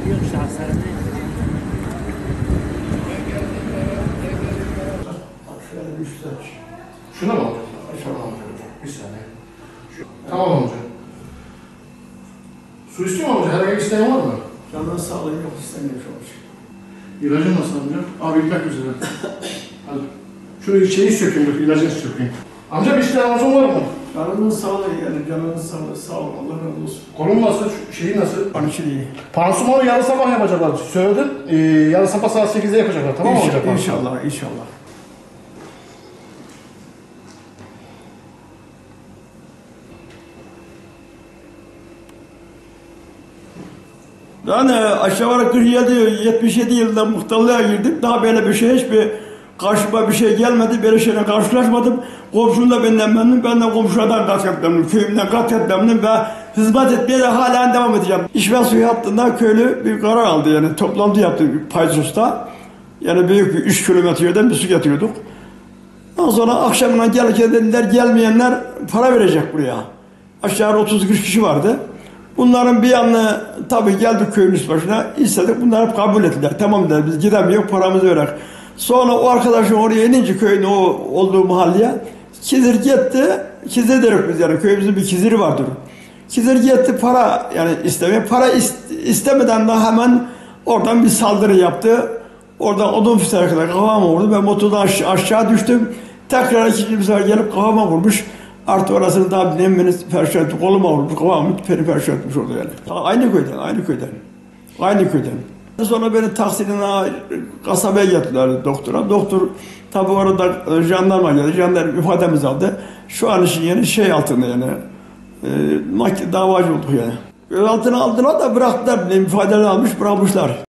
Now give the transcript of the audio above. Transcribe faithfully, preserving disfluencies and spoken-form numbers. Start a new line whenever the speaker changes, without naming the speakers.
Yok işte hastanede.
Şöyle bir üstü aç.
Şuna mı alacağız?
Açalım.
Bir saniye. Şu. Tamam amca. Su istiyor mu amca? Herhangi bir isteğin var mı?
Candan sağlığı yok istemiyor şu an.
İlacın nasıl amca? Abi bitmek üzere. Hadi. Şunu şeyi sökeyim, dur, ilacını sökeyim. Amca bir isteğin arzun var mı?
Canının sağlığı yani canının sağlığı sağ ol Allah razı olsun.
Kolun nasıl? Şeyi nasıl?
Onun için iyi.
Pansumanı yarın sabah yapacaklar. Söyledim. Ee, yarın sabah saat sekizde yapacaklar. Tamam mı amca?
İnşallah, inşallah, inşallah. Ben aşağı yukarı kırk yedi yetmiş yedi yılında muhtarlığa girdim. Daha böyle bir şey hiçbir karşıma bir şey gelmedi. Böyle şeyle karşılaşmadım. Komşum da benden memnun. Ben de komşulardan kat memnunum. Köyümden kat memnunum ve hizmet etmeye de halen devam edeceğim. İçme suyu hattında köylü bir karar aldı. Yani toplantı yaptı Paysus'ta. Yani büyük bir üç kilometre yerden bir su getiriyorduk. Ondan sonra akşamına gelirken dediler gelmeyenler para verecek buraya. Aşağı otuz kırk kişi vardı. Bunların bir yanına tabii geldik köyün üst başına, istedik, bunlar hep kabul ettiler. Tamam dediler, biz gidemiyoruz, paramızı verek. Sonra o arkadaşım oraya inince köyün o olduğu mahalleye, Kizir gitti, Kizir deriz biz yani, köyümüzün bir Kiziri vardır. Kizir gitti para yani istemeye, para istemeden de hemen oradan bir saldırı yaptı. Oradan odun füseye kadar kafama vurdu, ben motordan aşağı, aşağı düştüm. Tekrar ikinci bir sefer gelip kafama vurmuş. Artı orasını daha bilmeniz perşan etti, koluma vurmuş, kafamı peri perşan etmiş orada yani. Aynı köyden, aynı köyden, aynı köyden. Sonra beni Taksim'e, kasabaya getirdiler doktora. Doktor tabi orada jandarma geldi, jandarma ifademizi aldı. Şu an için yeni şey altında yani, e, davacı olduk yani. Gözaltına aldılar da bıraktılar, ifadeleri almış bırakmışlar.